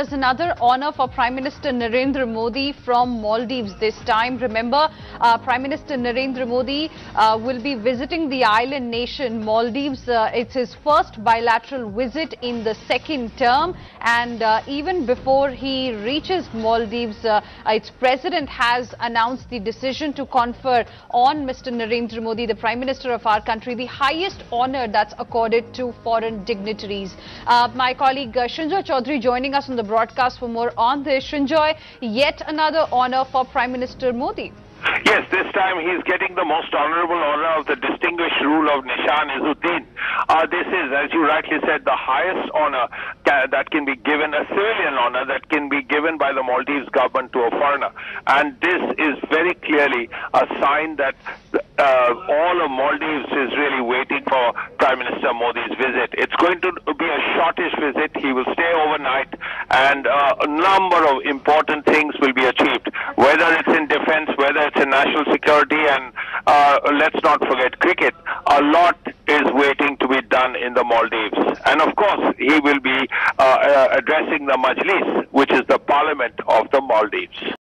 there's another honor for Prime Minister Narendra Modi from Maldives this time. Remember, Prime Minister Narendra Modi will be visiting the island nation Maldives. It's his first bilateral visit in the second term, and even before he reaches Maldives, its president has announced the decision to confer on Mr. Narendra Modi, the Prime Minister of our country, the highest honor that's accorded to foreign dignitaries. My colleague Srinjoy Chaudhary joining us on the broadcast for more on this. Srinjoy, yet another honor for Prime Minister Modi. Yes, this time he is getting the most honorable honor of the distinguished rule of Nishan-e-Zuddin. This is, as you rightly said, the highest honor that can be given, a civilian honor that can be given by the Maldives government to a foreigner. And this is very clearly a sign that all of Maldives is really waiting for Prime Minister Modi's visit. It's going to be a shortish visit. He will stay overnight, and a number of important things will be achieved, whether it's in defense, whether it's in national security, and let's not forget cricket. A lot is waiting to be done in the Maldives. And of course, he will be addressing the Majlis, which is the parliament of the Maldives.